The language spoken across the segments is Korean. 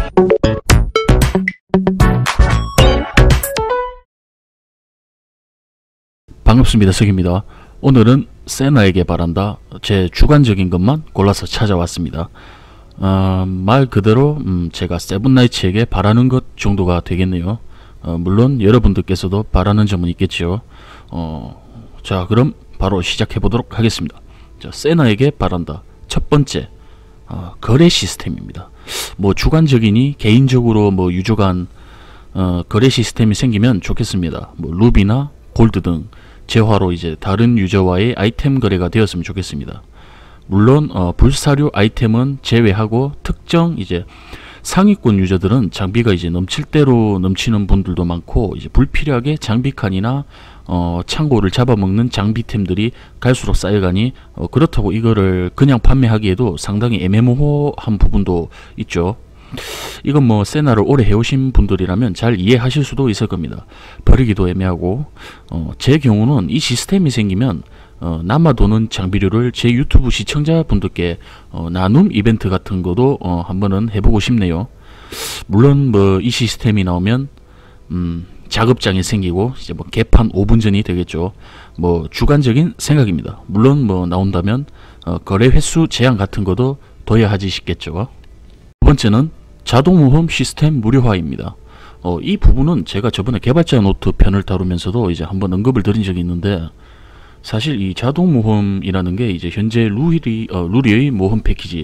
반갑습니다. 석입니다. 오늘은 세나에게 바란다 제 주관적인 것만 골라서 찾아왔습니다. 말 그대로 제가 세븐나이츠에게 바라는 것 정도가 되겠네요. 물론 여러분들께서도 바라는 점은 있겠지요. 자, 그럼 바로 시작해 보도록 하겠습니다. 자, 세나에게 바란다 첫 번째, 거래 시스템입니다. 뭐 주관적이니 개인적으로 뭐 유저간 거래 시스템이 생기면 좋겠습니다. 뭐 루비나 골드 등 재화로 이제 다른 유저와의 아이템 거래가 되었으면 좋겠습니다. 물론 불사료 아이템은 제외하고 특정 이제 상위권 유저들은 장비가 이제 넘칠 대로 넘치는 분들도 많고, 이제 불필요하게 장비칸이나 창고를 잡아먹는 장비템들이 갈수록 쌓여가니 그렇다고 이거를 그냥 판매하기에도 상당히 애매모호한 부분도 있죠. 이건 뭐 세나를 오래 해오신 분들이라면 잘 이해하실 수도 있을 겁니다. 버리기도 애매하고, 제 경우는 이 시스템이 생기면 남아도는 장비료를 제 유튜브 시청자분들께 나눔 이벤트 같은 것도 한번은 해보고 싶네요. 물론 뭐 이 시스템이 나오면 작업장이 생기고 이제 뭐 개판 5분 전이 되겠죠. 뭐 주관적인 생각입니다. 물론 뭐 나온다면 거래 횟수 제한 같은 것도 둬야 하지 싶겠죠. 두 번째는 자동모험 시스템 무료화입니다. 이 부분은 제가 저번에 개발자 노트 편을 다루면서도 이제 한번 언급을 드린 적이 있는데, 사실 이 자동모험이라는 게 이제 현재 루리의 모험 패키지,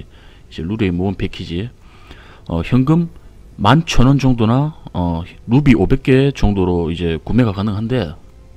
현금 11,000원 정도나 루비 500개 정도로 이제 구매가 가능한데,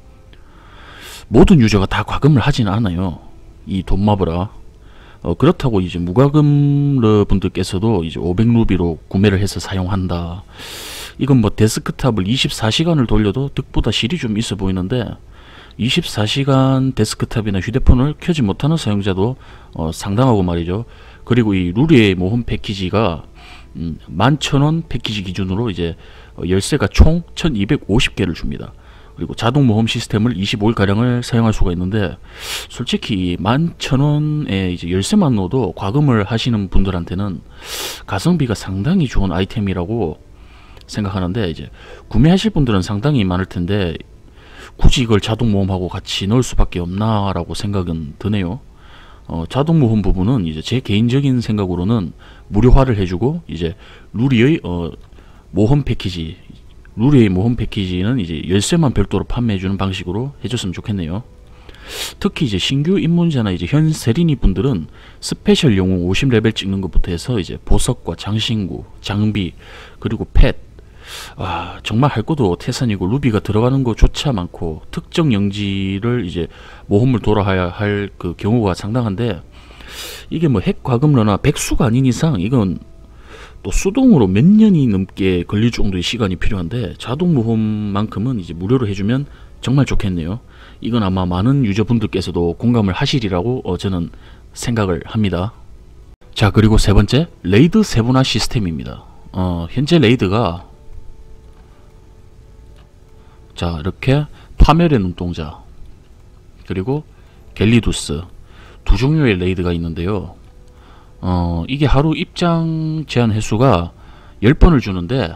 모든 유저가 다 과금을 하지는 않아요. 이 돈마브라. 그렇다고 이제 무과금 분들께서도 이제 500루비로 구매를 해서 사용한다. 이건 뭐 데스크탑을 24시간을 돌려도 득보다 실이 좀 있어 보이는데, 24시간 데스크탑이나 휴대폰을 켜지 못하는 사용자도 상당하고 말이죠. 그리고 이 루리의 모험 패키지가 11,000원 패키지 기준으로 이제 열쇠가 총 1250개를 줍니다. 그리고 자동 모험 시스템을 25일가량을 사용할 수가 있는데, 솔직히 11,000원에 이제 열쇠만 넣어도 과금을 하시는 분들한테는 가성비가 상당히 좋은 아이템이라고 생각하는데, 이제 구매하실 분들은 상당히 많을 텐데 굳이 이걸 자동 모험하고 같이 넣을 수밖에 없나 라고 생각은 드네요. 자동 모험 부분은 이제 제 개인적인 생각으로는 무료화를 해주고, 이제 루리의 모험 패키지, 루리의 모험 패키지는 이제 열쇠만 별도로 판매해주는 방식으로 해줬으면 좋겠네요. 특히 이제 신규 입문자나 이제 현 세린이 분들은 스페셜 영웅 50레벨 찍는 것부터 해서 이제 보석과 장신구, 장비, 그리고 펫, 정말 할 것도 태산이고 루비가 들어가는 것조차 많고, 특정 영지를 이제 모험을 돌아야 할 그 경우가 상당한데, 이게 뭐 핵 과금러나 백수가 아닌 이상 이건 또 수동으로 몇 년이 넘게 걸릴 정도의 시간이 필요한데, 자동 모험만큼은 이제 무료로 해주면 정말 좋겠네요. 이건 아마 많은 유저분들께서도 공감을 하시리라고 저는 생각을 합니다. 자, 그리고 세 번째, 레이드 세분화 시스템입니다. 현재 레이드가 자, 이렇게 파멸의 눈동자 그리고 갤리두스 두 종류의 레이드가 있는데요. 이게 하루 입장 제한 횟수가 10번을 주는데,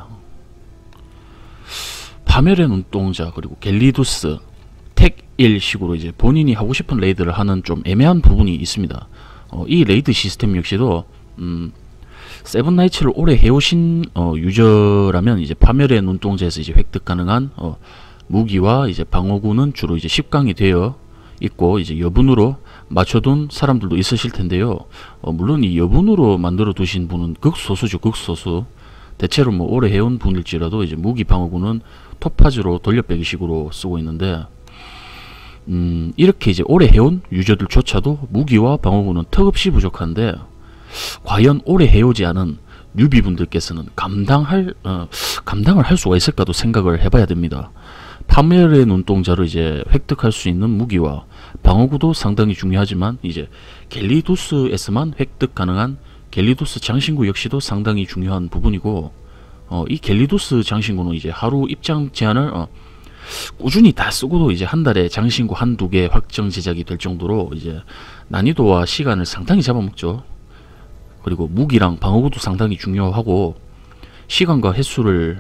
파멸의 눈동자 그리고 갤리두스 택1 식으로 이제 본인이 하고 싶은 레이드를 하는 좀 애매한 부분이 있습니다. 이 레이드 시스템 역시도 세븐나이츠를 오래 해오신 유저라면 이제 파멸의 눈동자에서 이제 획득 가능한 무기와 이제 방어구는 주로 이제 10강이 되어 있고, 이제 여분으로 맞춰둔 사람들도 있으실 텐데요. 물론 이 여분으로 만들어 두신 분은 극소수죠, 극소수. 대체로 뭐 오래 해온 분일지라도 이제 무기 방어구는 토파즈로 돌려빼기 식으로 쓰고 있는데, 이렇게 이제 오래 해온 유저들조차도 무기와 방어구는 턱없이 부족한데, 과연 오래 해오지 않은 뉴비분들께서는 감당을 할 수가 있을까도 생각을 해봐야 됩니다. 파멸의 눈동자를 이제 획득할 수 있는 무기와 방어구도 상당히 중요하지만, 이제 갤리두스에서만 획득 가능한 갤리두스 장신구 역시도 상당히 중요한 부분이고, 이 갤리두스 장신구는 이제 하루 입장 제한을 꾸준히 다 쓰고도 이제 한 달에 장신구 한두 개 확정 제작이 될 정도로 이제 난이도와 시간을 상당히 잡아먹죠. 그리고 무기랑 방어구도 상당히 중요하고, 시간과 횟수를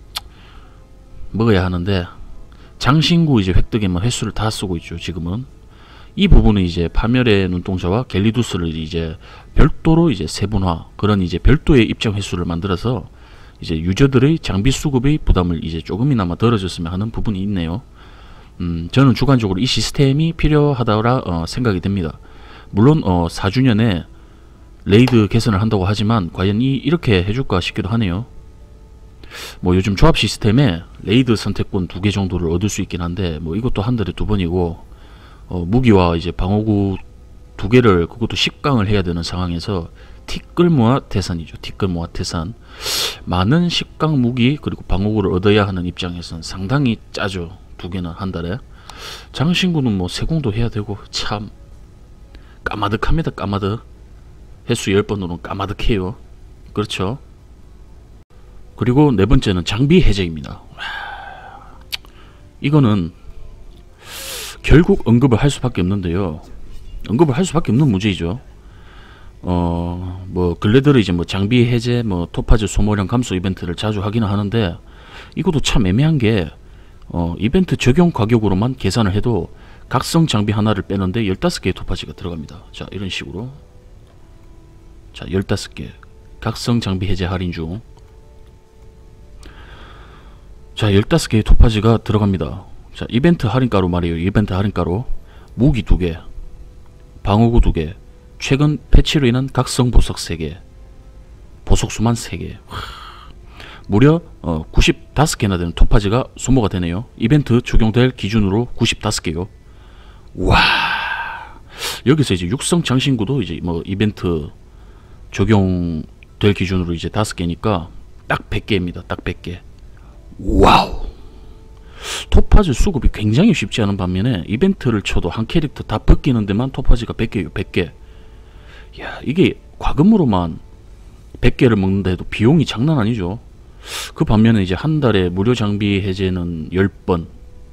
먹어야 하는데 장신구 이제 획득에 뭐 횟수를 다 쓰고 있죠. 지금은 이 부분은 이제 파멸의 눈동자와 갤리두스를 이제 별도로 이제 세분화, 그런 이제 별도의 입장 횟수를 만들어서 이제 유저들의 장비 수급의 부담을 이제 조금이나마 덜어줬으면 하는 부분이 있네요. 저는 주관적으로 이 시스템이 필요하다라 생각이 됩니다. 물론 4주년에 레이드 개선을 한다고 하지만 과연 이렇게 해줄까 싶기도 하네요. 뭐 요즘 조합 시스템에 레이드 선택권 2개 정도를 얻을 수 있긴 한데 뭐 이것도 한 달에 2번이고 무기와 이제 방어구 2개를 그것도 10강을 해야 되는 상황에서 티끌모아 태산이죠. 티끌모아 태산. 많은 10강 무기 그리고 방어구를 얻어야 하는 입장에서는 상당히 짜죠. 2개는 한 달에. 장신구는 뭐 세공도 해야 되고 참 까마득합니다. 까마득. 횟수 10번으로는 까마득해요. 그렇죠. 그리고 네 번째는 장비 해제입니다. 이거는 결국 언급을 할 수밖에 없는데요. 언급을 할 수밖에 없는 문제이죠. 뭐 근래 들어 이제 뭐 장비 해제, 뭐 토파즈 소모량 감소 이벤트를 자주 하기는 하는데 이것도 참 애매한 게 이벤트 적용 가격으로만 계산을 해도 각성 장비 하나를 빼는데 15개의 토파즈가 들어갑니다. 자, 이런 식으로. 자, 15개 각성 장비 해제 할인 중. 자, 15개의 토파즈가 들어갑니다. 자, 이벤트 할인가로 말이에요. 이벤트 할인가로 무기 2개, 방어구 2개, 최근 패치로 인한 각성 보석 3개, 보석수만 3개. 무려 95개나 되는 토파즈가 소모가 되네요. 이벤트 적용될 기준으로 95개요. 와, 여기서 이제 육성 장신구도 이제 뭐 이벤트 적용될 기준으로 이제 5개니까 딱 100개입니다. 딱 100개. 와우. 토파즈 수급이 굉장히 쉽지 않은 반면에 이벤트를 쳐도 한 캐릭터 다 벗기는 데만 토파즈가 100개예요. 100개. 야, 이게 과금으로만 100개를 먹는다 해도 비용이 장난 아니죠. 그 반면에 이제 한 달에 무료 장비 해제는 10번.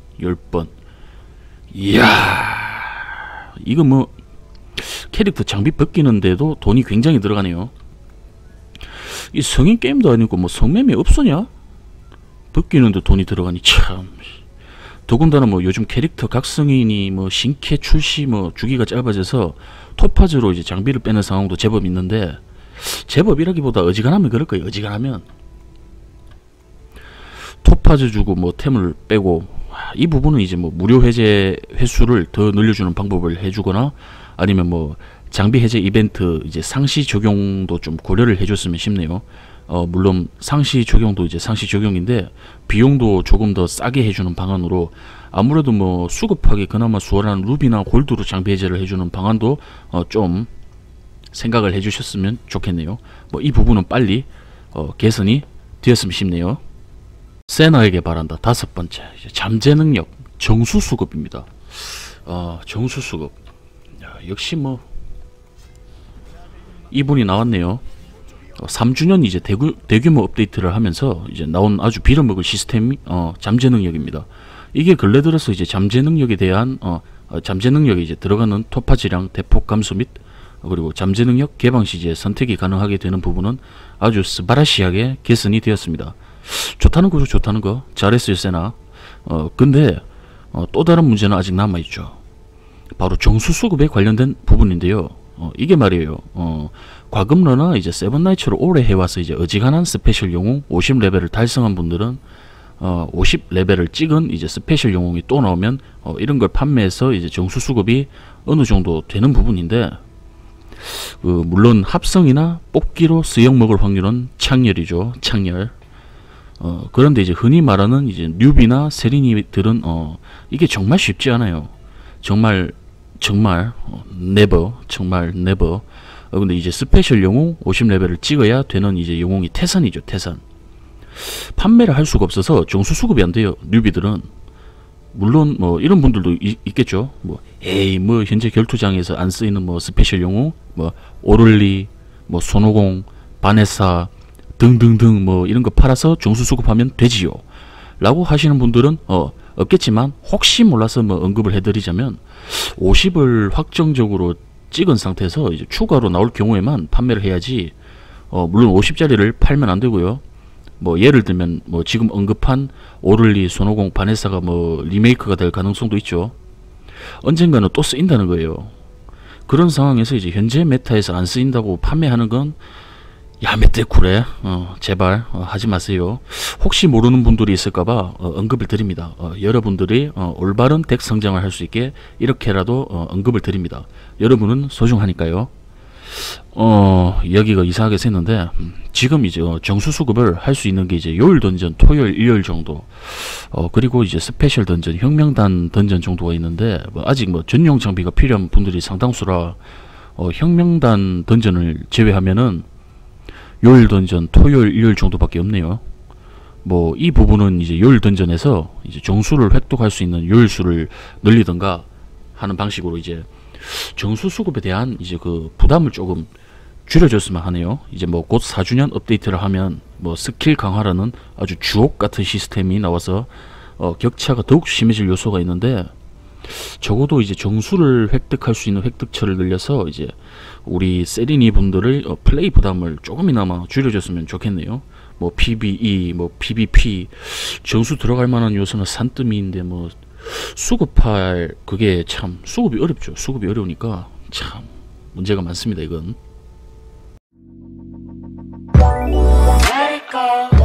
이야, 이거 뭐 캐릭터 장비 벗기는데도 돈이 굉장히 들어가네요. 이 성인 게임도 아니고 뭐 성매매 없소냐? 벗기는데 돈이 들어가니 참. 더군다나 뭐 요즘 캐릭터 각성인이 뭐 신캐 출시 뭐 주기가 짧아져서 토파즈로 이제 장비를 빼는 상황도 제법 있는데, 제법이라기보다 어지간하면 그럴 거예요. 어지간하면 토파즈 주고 뭐 템을 빼고, 이 부분은 이제 뭐 무료 해제 횟수를 더 늘려주는 방법을 해주거나 아니면 뭐 장비 해제 이벤트 이제 상시 적용도 좀 고려를 해줬으면 싶네요. 물론 상시 적용도 이제 상시 적용인데 비용도 조금 더 싸게 해주는 방안으로, 아무래도 뭐 수급하기 그나마 수월한 루비나 골드로 장비 해제를 해주는 방안도 좀 생각을 해주셨으면 좋겠네요. 뭐 이 부분은 빨리 개선이 되었으면 싶네요. 세나에게 바란다. 5번째, 잠재 능력 정수 수급입니다. 정수 수급. 역시 뭐 이분이 나왔네요. 3주년 이제 대규모 업데이트를 하면서 이제 나온 아주 빌어먹을 시스템이 잠재 능력입니다. 이게 근래 들어서 이제 잠재 능력에 대한 잠재 능력에 이제 들어가는 토파즈량 대폭 감소 및 그리고 잠재 능력 개방 시기에 선택이 가능하게 되는 부분은 아주 스바라시하게 개선이 되었습니다. 좋다는 거죠. 좋다는 거. 잘했어요, 세나. 근데 또 다른 문제는 아직 남아있죠. 바로 정수 수급에 관련된 부분인데요. 이게 말이에요. 과금러나 이제 세븐나이츠로 오래 해와서 이제 어지간한 스페셜 영웅 50레벨을 달성한 분들은 50레벨을 찍은 이제 스페셜 영웅이 또 나오면 이런 걸 판매해서 이제 정수 수급이 어느 정도 되는 부분인데, 물론 합성이나 뽑기로 수역 먹을 확률은 창렬이죠. 창렬. 그런데 이제 흔히 말하는 이제 뉴비나 세린이들은 이게 정말 쉽지 않아요. 정말 네버. 정말 네버. 근데 이제 스페셜 영웅 50레벨을 찍어야 되는 이제 영웅이 태산이죠. 태산. 판매를 할 수가 없어서 정수 수급이 안 돼요. 뉴비들은. 물론 뭐 이런 분들도 있겠죠. 뭐 현재 결투장에서 안 쓰이는 뭐 스페셜 영웅, 뭐 오를리, 뭐 손오공, 바네사 등등등 뭐 이런 거 팔아서 정수 수급하면 되지요 라고 하시는 분들은 없겠지만, 혹시 몰라서 뭐 언급을 해드리자면 50을 확정적으로 찍은 상태에서 이제 추가로 나올 경우에만 판매를 해야지, 물론 50짜리를 팔면 안 되고요. 뭐 예를 들면 뭐 지금 언급한 오를리, 손오공, 바네사가 뭐 리메이크가 될 가능성도 있죠. 언젠가는 또 쓰인다는 거예요. 그런 상황에서 이제 현재 메타에서 안 쓰인다고 판매하는 건 야매떼 구래. 제발 하지 마세요. 혹시 모르는 분들이 있을까봐 언급을 드립니다. 여러분들이 올바른 덱 성장을 할 수 있게 이렇게라도 언급을 드립니다. 여러분은 소중하니까요. 여기가 이상하게 샜는데 지금 이제 정수 수급을 할 수 있는 게 이제 요일 던전, 토요일, 일요일 정도. 그리고 이제 스페셜 던전, 혁명단 던전 정도가 있는데 뭐 아직 뭐 전용 장비가 필요한 분들이 상당수라 혁명단 던전을 제외하면은 요일 던전, 토요일, 일요일 정도밖에 없네요. 뭐 이 부분은 이제 요일 던전에서 이제 정수를 획득할 수 있는 요일 수를 늘리던가 하는 방식으로 이제 정수 수급에 대한 이제 그 부담을 조금 줄여줬으면 하네요. 이제 뭐 곧 4주년 업데이트를 하면 뭐 스킬 강화라는 아주 주옥 같은 시스템이 나와서 격차가 더욱 심해질 요소가 있는데, 적어도 이제 정수를 획득할 수 있는 획득처를 늘려서 이제 우리 세리니 분들을 플레이 부담을 조금이나마 줄여줬으면 좋겠네요. 뭐 PVE, 뭐 PVP, 정수 들어갈 만한 요소는 산더미인데 뭐 수급할 그게 참 수급이 어렵죠. 수급이 어려우니까 참 문제가 많습니다. 이건. Let it go.